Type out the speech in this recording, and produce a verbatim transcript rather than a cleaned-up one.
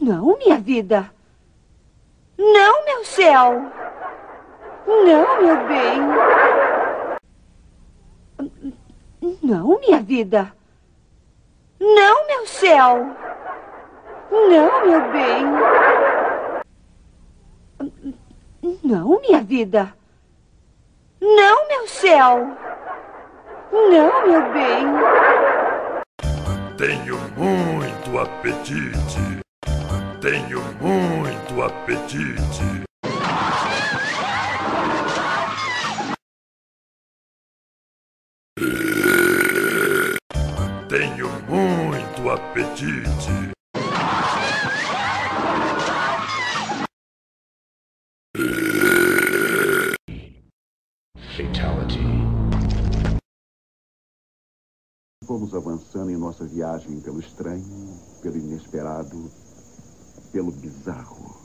Não, minha vida. Não, meu céu. Não, meu bem. Não, minha vida. Não, meu céu. Não, meu bem. Não, minha vida. Não, meu céu. Não, meu bem. Tenho muito apetite. Tenho muito apetite. Tenho muito apetite. Fatality. Fomos avançando em nossa viagem pelo estranho, pelo inesperado, pelo bizarro.